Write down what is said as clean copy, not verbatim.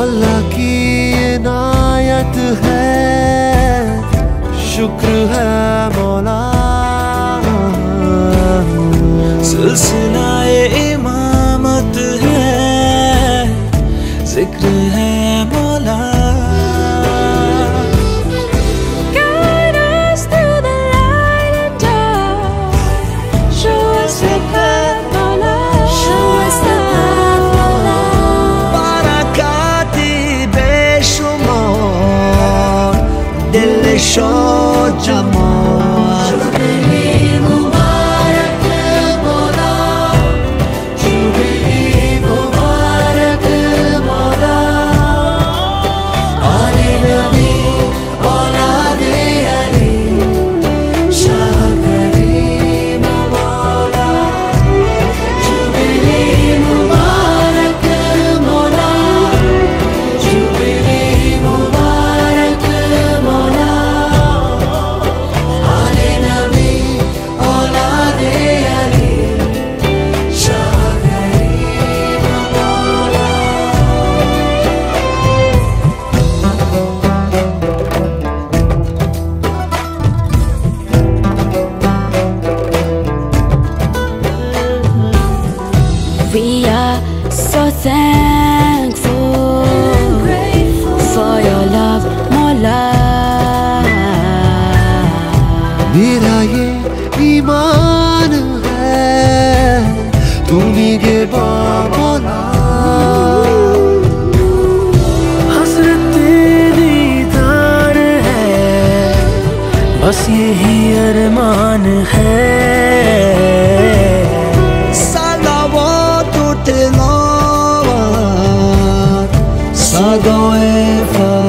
अल्लाह की इनायत है, शुक्र है मौला। सिलसिला इमामत है, जिक्र है मौला। शो जमाल मुबारक मौला, जुबिली मुबारक मौला। आले नबी औलादे अली, शाह करीम मौला। जुबिली मुबारक मौला, जुबिली मुबारक मौला। We are so thankful for your love, Mola. मेरा ये ईमान है, तुम्ही गे मौला। हसरत दीदार है, बस यही अरमान है। Sadoe